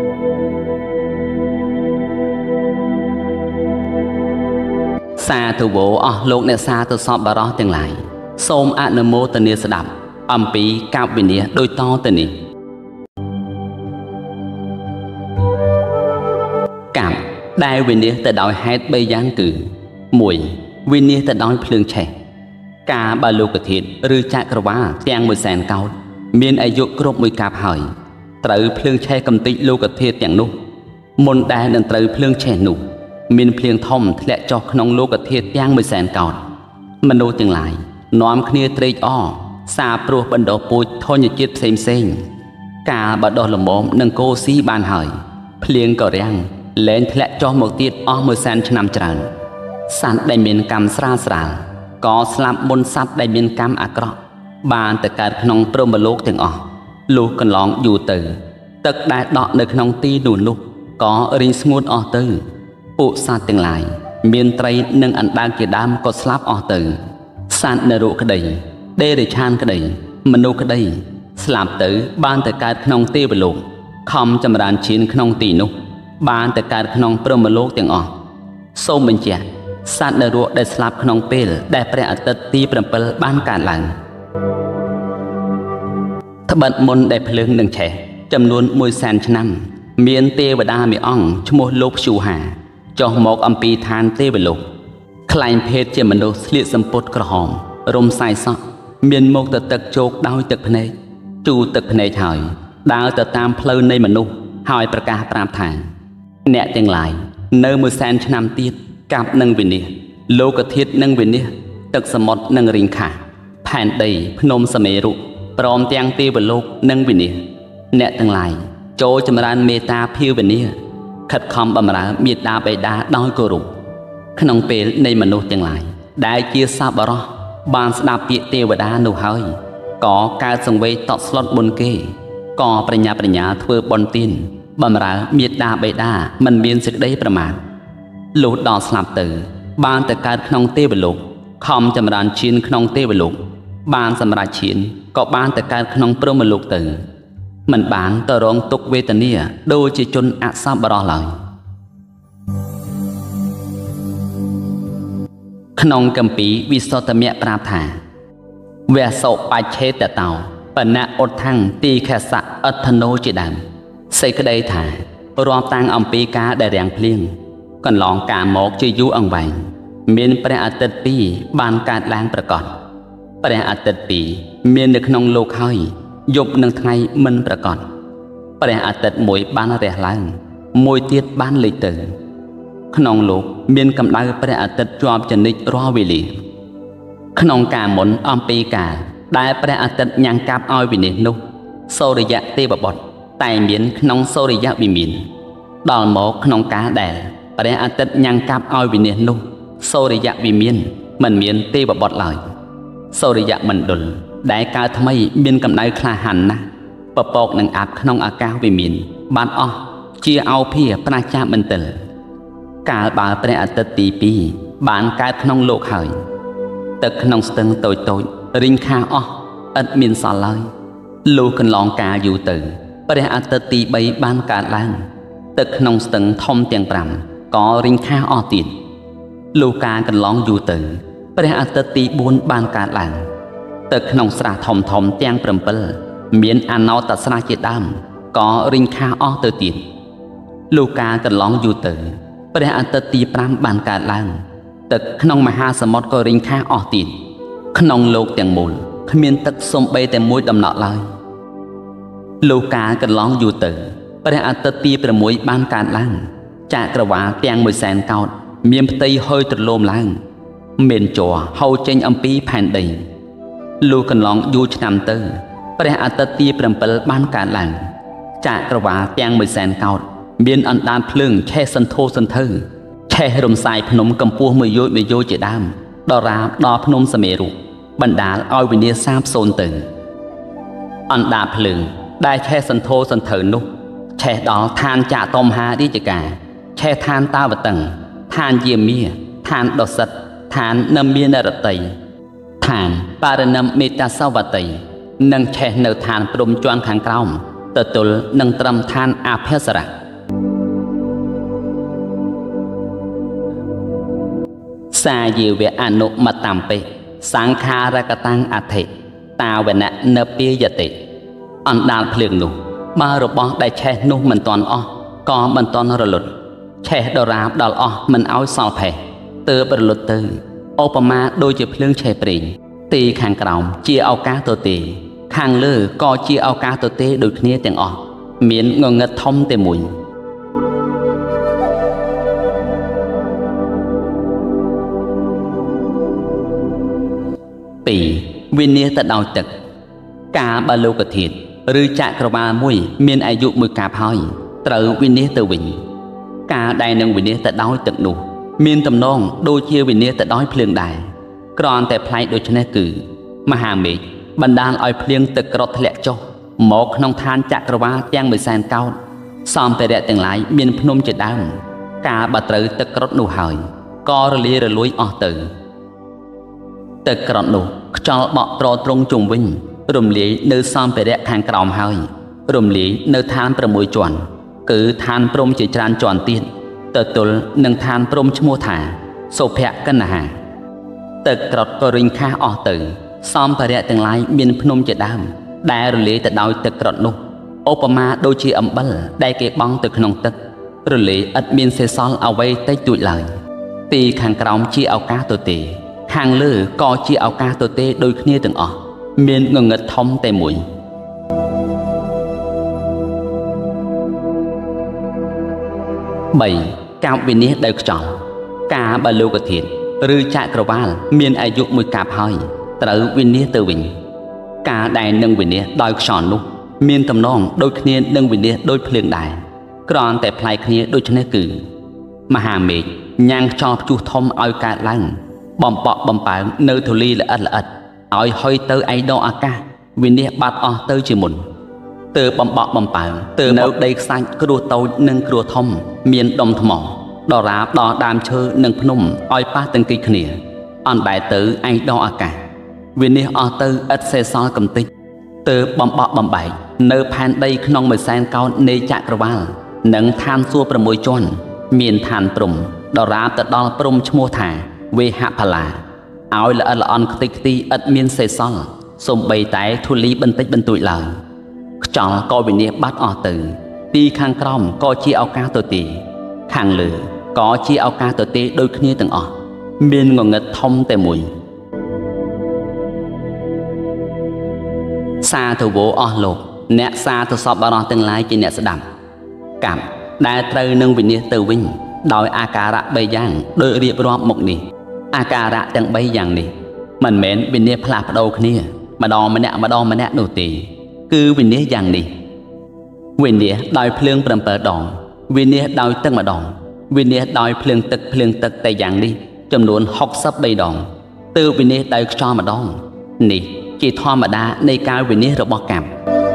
សាធុវោអស់លោកអ្នកសាទសពបរោះទាំងឡាយសូមអនុមោទនាស្ដាប់អំពីកោបវិនិច្ឆ័យដូចតទៅនេះកម្មដែលវិនិច្ឆ័យទៅដោយហេតុ3យ៉ាងគឺ 1. វិនិច្ឆ័យទៅដោយភ្លើងឆេះការបើលោកធាតុឬចក្រវាឡទាំង100,000 កោដមានអាយុគ្រប់1កាប់ហើយត្រូវភ្លើងឆេះកំទេចលោកធាតុទាំងនោះមុនដែលនឹងត្រូវភ្លើងឆេះនោះមានភ្លៀងធំធ្លាក់ចុះក្នុងលោកធាតុទាំង100,000 កោដមនុស្សទាំងឡាយនាំគ្នាត្រេកអរសាព្រោះបណ្ដោះពូជធញ្ញជាតិផ្សេងៗកាលបើដោះលំមនឹងកោស៊ីបានហើយភ្លៀងក៏រាំងលែងធ្លាក់ចុះមកទៀតអស់100,000 ឆ្នាំច្រើនសត្វដែលមានកម្មស្រាលស្រាលក៏ស្លាប់មុនសត្វដែលមានកម្មអាក្រក់បានទៅកើតក្នុងព្រហ្មលោកទាំងអស់លុះកន្លងយូរទៅទឹកដែលដក់នៅក្នុងទីនោះក៏រីងស្ងួតអស់ទៅពួកសត្វទាំងឡាយមានត្រីនិងអណ្ដើកជាដើមក៏ស្លាប់អស់ទៅសត្វនរកក្តីដេរឆានក្តីមនុស្សក្តីស្លាប់ទៅបានទៅកើតក្នុងទេវលោកខំចម្រើនឈានក្នុងទីនោះបានទៅកើតក្នុងព្រហ្មលោកទាំងអស់សូមបញ្ជាក់សត្វនរកដែលស្លាប់ក្នុងពេលដែលព្រះអាទិត្យទី7បានកើតឡើងត្បិតមុនដែលភ្លើងនឹងឆេះចំនួន100,000 ឆ្នាំមានទេវតាមួយអង្គឈ្មោះលោកព្យូហាចុះមកអំពីឋានទេវលោកខ្លែងភេទជាមនុស្សស្លៀកសំពត់ក្រហមរំសាយសក់មានមុខទៅទឹកជោកដោយទឹកភ្នែកជូរទឹកភ្នែកហើយដើរទៅតាមផ្លូវនៃមនុស្សហើយប្រកាសប្រាប់ថាអ្នកទាំងឡាយនៅ100,000 ឆ្នាំទៀតកាប់នឹងវិនិច្ឆ័យលោកធាតុនឹងវិនិច្ឆ័យទឹកសមុទ្រនឹងរីងខាស់ផែនដីភ្នំសមេរុព្រមទាំងទេវលោកនឹងវិនិច្ឆ័យអ្នកទាំងឡាយចូលចម្រើនមេត្តាភាវនាខិតខំបម្រើមេត្តាបិតាដោយគោរពក្នុងពេលនៃមនុស្សទាំងឡាយដែលជាសប្បុរសបានស្ដាប់ពាក្យទេវតានោះហើយក៏កើតសង្វេគតក់ស្លុតបុណ្យគេក៏ប្រញាប់ប្រញាល់ធ្វើបុណ្យទានបម្រើមេត្តាបិតាមិនមានសេចក្តីប្រមាទលុះដល់ស្លាប់ទៅបានទៅកើតក្នុងទេវលោកខំចម្រើនឈានក្នុងទេវលោកបានសម្រេចឈានក៏បានទៅកើតក្នុងព្រហ្មលោកទៅមិនបានទៅរងទុក្ខវេទនាដូចជាជនអសប្បុរសឡើយក្នុងគម្ពីរវិសុទ្ធមគ្គប្រាប់ថាវៈសោបច្ឆេតតោបណឧដ្ឋังទីខសៈអដ្ឋនោជាដើមសេចក្តីថារាប់តាំងអំពីការដែលរាំងភ្លៀងកន្លងកាលមកជាយូរអង្វែងមានព្រះអាទិត្យ2បានកើតឡើងប្រកបព្រះអាទិត្យ2មាននៅក្នុងលោកហើយយប់និងថ្ងៃមិនប្រកបព្រះអាទិត្យ1បានរះឡើងមួយទៀតបានលេចទៅក្នុងលោកមានកម្ដៅព្រះអាទិត្យជាប់ចនិចរាល់វេលាក្នុងការមុនអំពីការដែលព្រះអាទិត្យញ៉ាំងកាប់ឲ្យវិនិច្ឆ័យនោះសូរិយទេវបុត្រតែមានក្នុងសូរិយវិមានដល់មកក្នុងការដែលព្រះអាទិត្យញ៉ាំងកាប់ឲ្យវិនិច្ឆ័យនោះសូរិយវិមានមិនមានទេវបុត្រឡើយសូរិយមណ្ឌលដែលកើតថ្មីមានកម្ដៅក្លាហានណាស់ពពកនឹងអាប់ក្នុងអាកាសវិមានបានអស់ជាអោភាប្រាចាមន្ទិលកាលបើព្រះអាទិត្យទី2បានកើតក្នុងលោកហើយទឹកក្នុងស្ទឹងតូចរីងខាស់អស់ឥតមានសល់ឡើយលុះកន្លងកាលយូរទៅព្រះអាទិត្យទី3បានកើតឡើងទឹកក្នុងស្ទឹងធំទាំង5ក៏រីងខាស់អស់ទៀតលុះកាលកន្លងយូរទៅព្រះអាទិត្យទី4បានកើតឡើងទឹកក្នុងស្រះធំទាំង7មានអណោតស្រះជាដើមក៏រីងខាស់អស់ទៅទៀតលុះកាលកន្លងយូរទៅព្រះអាទិត្យទី5បានកើតឡើងទឹកក្នុងមហាសមុទ្រក៏រីងខាស់អស់ទៀតក្នុងលោកទាំងមូលគ្មានទឹកសំបីតែមួយដំណក់ឡើយលុះកាលកន្លងយូរទៅព្រះអាទិត្យទី6បានកើតឡើងចក្រវាឡទាំង100,000 កោដមានផ្ទៃហុយទ្រលោមឡើងមានជ័រហូរចេញអំពីផែនដីលុះកន្លងយូរឆ្នាំទៅព្រះអាទិត្យទី7បានកើតឡើងចក្រវាឡទាំង100,000 កោដមានអណ្ដាតភ្លើងឆេះសន្ធោសន្ធៅឆេះរំសាយភ្នំកម្ពស់1 យោជន៍ជាដើមដល់រាបដល់ភ្នំសមេរុបណ្ដាលឲ្យវិនាសសាបសូន្យទៅអណ្ដាតភ្លើងដែលឆេះសន្ធោសន្ធៅនោះឆេះដល់ឋានចតុមហារាជការឆេះឋានតាវតឹងឋានយាមាឋានដសិតឋាននមានរតីឋានបរណមមេតាសវតីនិងឆេះនៅឋានព្រំជាន់ខាងក្រោមទទល់នឹងត្រឹមឋានអភសរៈសាយវៈអនុមតំពេសង្ខារកតាំងអធិតាវណៈនពាយតិអណ្ដាតភ្លើងនោះបើរបស់ដែលឆេះនោះមិនទាន់អស់ក៏មិនទាន់រលត់ឆេះដរាបដល់អស់មិនឲ្យសល់ផេះទើបរលត់ទៅឧបមាដូចជាភ្លើងឆេះប្រេងទីខាងក្រោមជាឱកាសទទេខាងលើក៏ជាឱកាសទទេដូចគ្នាទាំងអស់មានងងឹតធំតែមួយ2វិនិច្ឆ័យទៅដោយទឹកការបើលោកធាតុឬចក្រវាឡមួយមានអាយុមួយកាប់ហើយត្រូវវិនិច្ឆ័យទៅវិញការដែលនឹងវិនិច្ឆ័យទៅដោយទឹកនោះមានតំណងដូចជាវិនិច្ឆ័យទៅដោយភ្លើងដែរគ្រាន់តែប្លែកដូច្នេះគឺមហាមេឃបណ្ដាលឲ្យភ្លៀងទឹកក្រត់ធ្លាក់ចុះមកក្នុងឋានចក្រវាឡទាំងមួយសែនកោដសម្ភារៈទាំងឡាយមានភ្នំជាដើមការបើត្រូវទឹកក្រត់នោះហើយក៏រលាយរលួយអស់ទៅទឹកក្រត់នោះខ្យល់បក់ត្រត្រង់ជុំវិញរំលាយនៅសម្ភារៈខាងក្រោមហើយរំលាយនៅឋាន6ជាន់គឺឋានព្រំជាច្រើនជាន់ទៀតទៅទល់នឹងឋានព្រំឈ្មោះថាសុភកណ្ណហាទឹកក្រត់ក៏រិញខាសអស់ទៅសម្ភារៈទាំងឡាយមានភ្នំជាដើមដែលរលាយទៅដោយទឹកក្រត់នោះឧបមាដូចជាអំបិលដែលគេបង់ទៅក្នុងទឹករលាយឥតមានសេសសល់អ្វីតិចតួចឡើយទីខាងក្រោមជាឱកាសទទេខាងលើក៏ជាឱកាសទទេដូចគ្នាទាំងអស់មានងងឹតធំតែមួយ3កាប់វិនិច្ឆ័យដោយខ្យល់ការបើលោកធាតុឬចក្រវាឡមានអាយុមួយកាប់ហើយត្រូវវិនិច្ឆ័យទៅវិញការដែលនឹងវិនិច្ឆ័យដោយខ្យល់នោះមានតំណងដូចគ្នានឹងវិនិច្ឆ័យដោយភ្លើងដែរគ្រាន់តែប្លែកគ្នាដូចនេះគឺមហាមេឃញ៉ាំងខ្យល់ព្យុះធំឲ្យកើតឡើងបំពក់បំពើងនៅធូលីល្អិតល្អិតឲ្យហុយទៅឯដងអាកាសវិនិច្ឆ័យបាត់អស់ទៅជាមុនទើបបំបក់បំពើងទើបនៅដីខ្សាច់គ្រោះតូចនិងគ្រោះធំមានដុំថ្មដរាបដល់ដើមឈើនិងភ្នំឲ្យប៉ះទង្គិចគ្នាអណ្ដែតទៅឯដងអាកាសវិនិច្ឆ័យអស់ទៅឥតសេសសល់កំតិចទើបបំបក់បំបែកនៅផែនដីក្នុងមួយសែនកោណនៃចក្រវាឡនិងឋានសួគ៌6ជាន់មានឋានព្រំដរាបទៅដល់ព្រំឈ្មោះថាវេហផល្លាឲ្យល្អិតល្អន់ខ្ទេចខ្ទីឥតមានសេសសល់សូម្បីតែធូលីបន្តិចបន្តួចឡើយខ្យល់ក៏វិនិច្ឆ័យបាត់អស់ទៅទីខាងក្រោមក៏ជាឱកាសទទេខាងលើក៏ជាឱកាសទទេដូចគ្នាទាំងអស់មានងងឹតធំតែមួយសាធុវោអស់លោកអ្នកសាធុសពបរោះទាំងឡាយជាអ្នកស្ដាប់កម្មដែលត្រូវនឹងវិនិច្ឆ័យទៅវិញដោយអាការៈ3យ៉ាងដោយរៀបរាប់មកនេះអាការៈទាំង3យ៉ាងនេះមិនមែនវិនិច្ឆ័យផ្លាស់ប្ដូរគ្នាម្ដងម្នាក់នោះទេគឺវិនិច្ឆ័យយ៉ាងនេះវិនិច្ឆ័យដោយភ្លើង7ដងវិនិច្ឆ័យដោយទឹកម្ដងវិនិច្ឆ័យដោយភ្លើងទឹកតែយ៉ាងនេះចំនួន63ដងទើបវិនិច្ឆ័យដោយខ្យល់ម្ដងនេះជាធម្មតានៃការវិនិច្ឆ័យរបស់កម្ម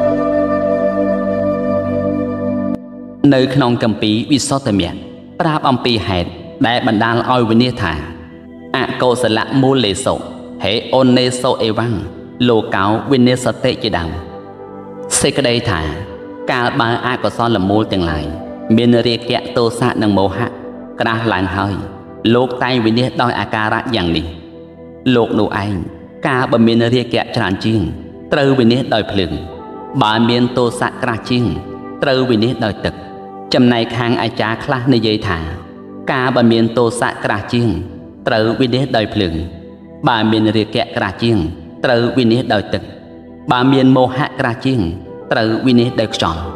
នៅក្នុងគម្ពីរវិសុទ្ធិមគ្គប្រាប់អំពីហេតុដែលបណ្ដាលឲ្យវិនិច្ឆ័យថាអកុសលមូលេសុហេអូនេសុអេវ៉ាំងលោកោវិនិស្សតិជាដើមសេចក្តីថាកាលបើអកុសលមូលទាំងឡាយមានរាគៈទោសៈនិងមោហៈក្រាស់ឡើងហើយលោកតែងវិនិច្ឆ័យដោយអាការៈយ៉ាងនេះលោកនោះឯងកាលបើមានរាគៈច្រើនជាងត្រូវវិនិច្ឆ័យដោយភ្លើងបើមានទោសៈក្រាស់ជាងត្រូវវិនិច្ឆ័យដោយទឹកចំណែកខាងអាចារ្យខ្លះនិយាយថាកាលបើមានទោសៈក្រាស់ជាងត្រូវវិនិច្ឆ័យដោយភ្លើងបើមានរាគៈក្រាស់ជាងត្រូវវិនិច្ឆ័យដោយទឹកបើមានមោហៈក្រាស់ជាងត្រូវវិនិច្ឆ័យដោយខ្យល់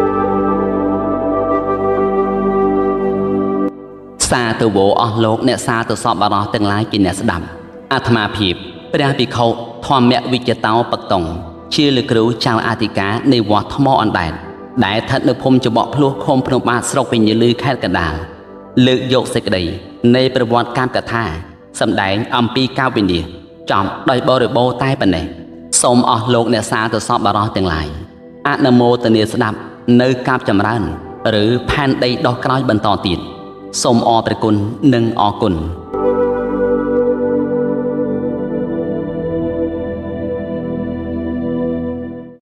សាធុវោអស់លោកអ្នកសាធុសពបរោះទាំងឡាយជាអ្នកស្ដាប់អាត្មាភាពព្រះភិក្ខុធម្មវិជ្ជតោបតុងជាលោកគ្រូចៅអធិការនៃវត្តថ្មអណ្ដែតដែលស្ថិតនៅភូមិច្បក់ភ្លោះឃុំភ្នំបាទស្រុកវិញ្ញាលឺខេត្តកណ្ដាលលើកយកសេចក្តីនៃប្រវត្តិកម្មកថាសម្ដែងអំពីការវិនិច្ឆ័យចំដោយបរិបូរតែប៉ុណ្ណេះសូមអស់លោកអ្នកសាធុសពបរោះទាំងឡាយអនុមោទនាស្ដាប់នៅកាប់ចម្រើនឬផែនដីដោះក្រោយបន្តទៀតសូមអរព្រគុណនិងអរគុណ